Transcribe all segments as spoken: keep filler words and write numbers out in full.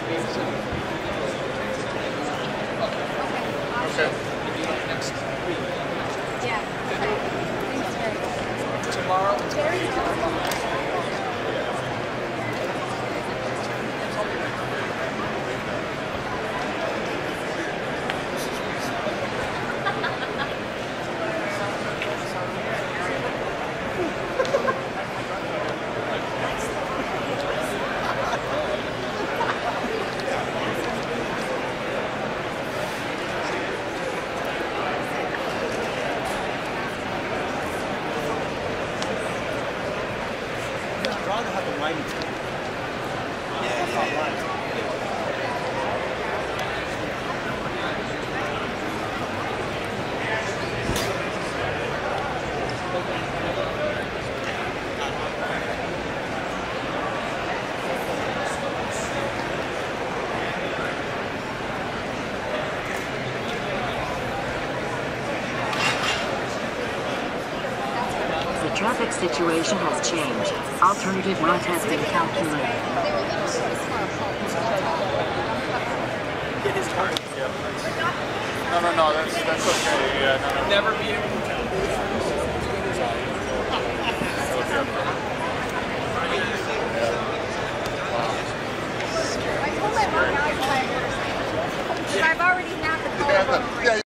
Okay. Next week. Yeah. Tomorrow. The traffic situation has changed. Alternative route has been calculated. It is hard. Yep. No, no, no, that's, that's okay. Yeah, no, no. Never be able to tell. I told my mom now because I've already had the collarbone break.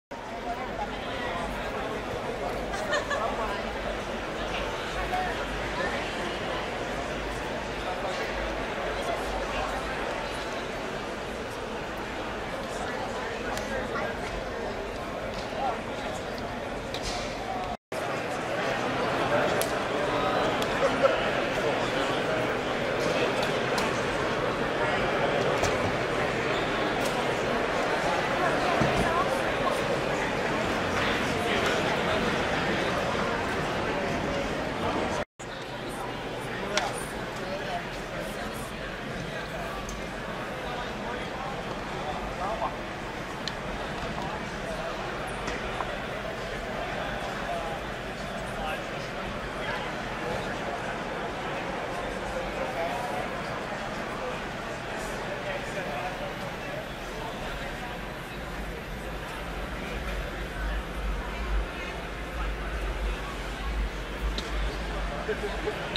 Thank you.